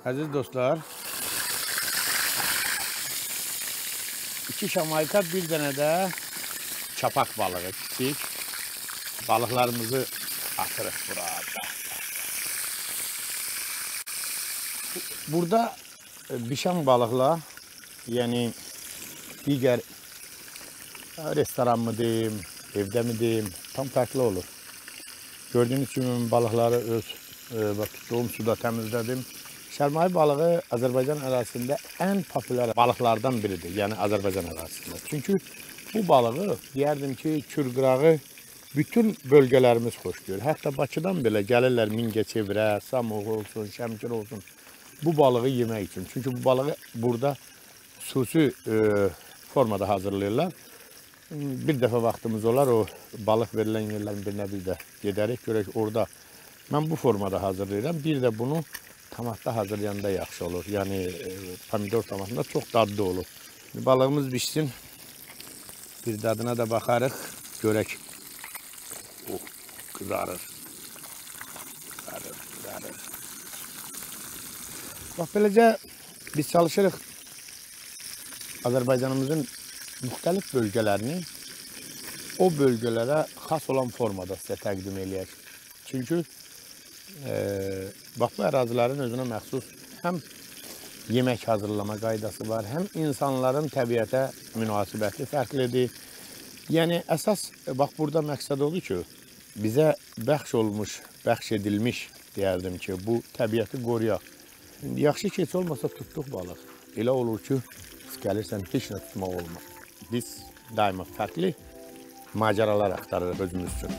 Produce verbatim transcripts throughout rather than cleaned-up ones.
Aziz dostlar, iki şamayka bir tane de çapak balığı, küçük balıklarımızı atırıq burada. Burada bişen balıkla, yani diğer restoran mı diyeyim, evde mi diyeyim, tam farklı olur. Gördüğünüz gibi balıkları öz e, bak, tuttuğum suda temizledim. Şermai balığı Azərbaycan ərazisində ən populyar balıqlardan biridir, yəni Azərbaycan ərazisində. Çünki bu balığı, deyərdim ki, kürqırağı bütün bölgələrimiz xoşlayır. Hətta Bakıdan belə gəlirlər Mingəçevirə, Samux olsun, Şəmkir olsun, bu balığı yemək üçün. Çünki bu balığı burada xüsusi e, formada hazırlayırlar. Bir dəfə vaxtımız olar, o balıq verilən yerlərin birinə bir də gedərək, görək orada mən bu formada hazırlayıram. Bir də bunu tomatda hazırlayanda yaxşı olur. Yəni e, pomidor tomatında çox dadlı olur. Balığımız pişsin. Bir dadına da baxarıq. Görək. Oh, kızarır. Kızarır, kızarır. Bax, beləcə biz çalışırıq Azərbaycanımızın müxtəlif bölgələrini o bölgələrə xas olan formada sizə təqdim eləyək. Çünki e, bax, bu ərazilərin özünə məxsus həm yemək hazırlama qaydası var, həm insanların təbiətə münasibəti fərqlidir. Yəni, əsas, bax, burada məqsəd odur ki, bizə bəxş olmuş, bəxş edilmiş, deyərdim ki, bu təbiəti qoruyaq. Yaxşı ki, heç olmasa tutduq balıq. Elə olur ki, gəlirsən, heç nə tutmaq olmaz. Biz daima fərqli macəralar axtarırıq özümüz üçün.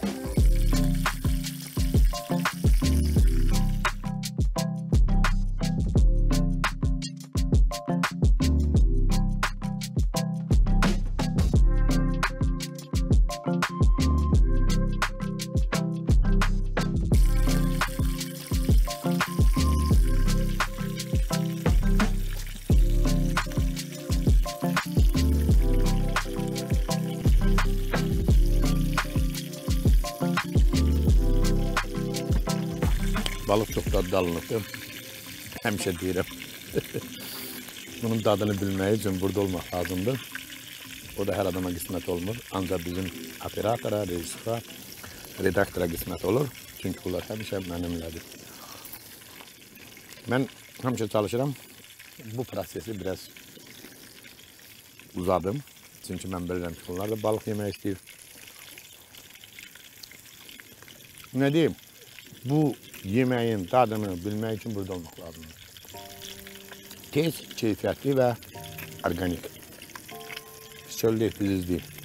Balıq çox dadlı alınıbdır. Həmişə deyirəm. Bunun dadını bilmək üçün burada olmaq lazımdır. O da hər adama qismət olmur. Ancaq bizim operatora, rejissora, redaktora qismət olur. Çünki bunlar həmişə mənimlədir. Mən həmişə çalışıram. Bu prosesi biraz uzadım. Çünki mən bilirəm ki, bunlar da balıq yemək istəyir. Ne diyeyim? Bu yemeğin tadını bilmək üçün burada olmaq lazımdır. Tez, keyfiyyətli və organik. Söyləyək, biz izləyik.